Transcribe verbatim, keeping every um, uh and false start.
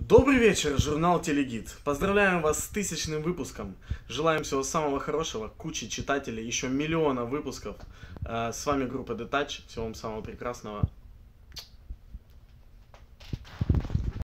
Добрый вечер, журнал Телегид. Поздравляем вас с тысячным выпуском. Желаем всего самого хорошего, кучи читателей, еще миллиона выпусков. С вами группа Detach. Всего вам самого прекрасного.